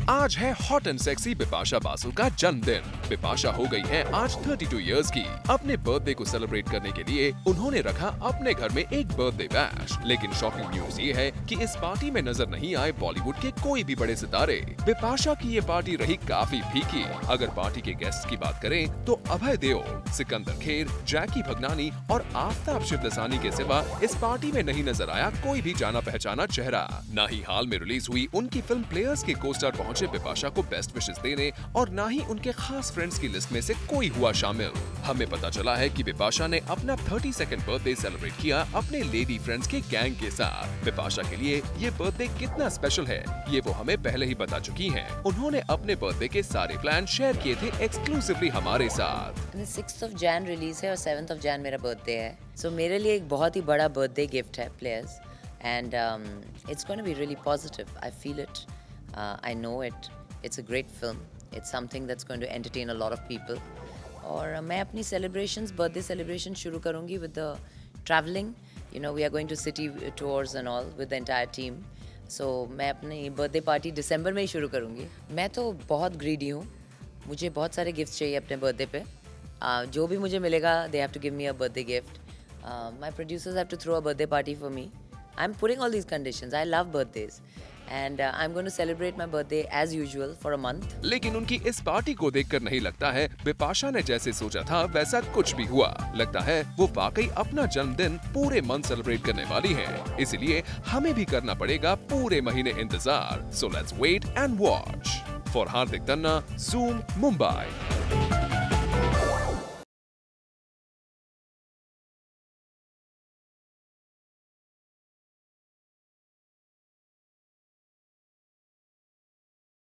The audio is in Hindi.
आज है hot and sexy Bipasha Basu का जन्मदिन। बिपाशा हो गई है आज 32 इयर्स की। अपने बर्थडे को सेलिब्रेट करने के लिए उन्होंने रखा अपने घर में एक बर्थडे बैश। लेकिन शॉकिंग न्यूज ये है कि इस पार्टी में नजर नहीं आए बॉलीवुड के कोई भी बड़े सितारे। बिपाशा की ये पार्टी रही काफी फीकी। अगर पार्टी के गेस्ट की बात करें तो अभय देओल, सिकंदर खेर, जैकी भगनानी और आफ्ताब शिवदसानी के सिवा इस पार्टी में नहीं नजर आया कोई भी जाना पहचाना चेहरा। न ही हाल में रिलीज हुई उनकी फिल्म प्लेयर्स के कोस्टार पहुंचे बिपाशा को बेस्ट विशेस देने और ना ही उनके खास फ्रेंड्स की लिस्ट में से कोई हुआ शामिल। हमें पता चला है कि बिपाशा ने अपना 32nd बर्थडे सेलिब्रेट किया अपने लेडी फ्रेंड्स के गैंग के साथ। बिपाशा के लिए ये बर्थडे कितना स्पेशल है ये वो हमें पहले ही बता चुकी हैं। उन्होंने अपने बर्थडे के सारे प्लान शेयर किए थे एक्सक्लूसिवली हमारे साथ। 6 जैन रिलीज है और 7 जैन मेरा बर्थडे है। सो मेरे लिए एक बहुत ही बड़ा बर्थडे गिफ्ट है players and it's going to be really positive. I feel it. I know it. It's a great film. It's something that's going to entertain a lot of people. और मैं अपनी celebrations, birthday celebrations शुरू करूँगी with the traveling. You know, we are going to city tours and all with the entire team. So मैं अपनी birthday party दिसंबर में ही शुरू करूँगी। मैं तो बहुत greedy हूँ। मुझे बहुत सारे gifts चाहिए अपने birthday पे। जो भी मुझे मिलेगा, they have to give me a birthday gift. My producers have to throw a birthday party for me. I'm putting all these conditions. I love birthdays. And I'm going to celebrate my birthday as usual for a month. लेकिन उनकी इस पार्टी को देखकर नहीं लगता है बिपाशा ने जैसे सोचा था वैसा कुछ भी हुआ। लगता है वो वाकई अपना जन्मदिन पूरे मंथ सेलिब्रेट करने वाली हैं। इसलिए हमें भी करना पड़ेगा पूरे महीने इंतजार। So let's wait and watch. For Hardik Tanna, Zoom, Mumbai.